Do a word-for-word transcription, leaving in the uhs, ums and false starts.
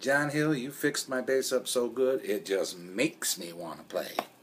Jon Hill, you fixed my bass up so good, it just makes me want to play.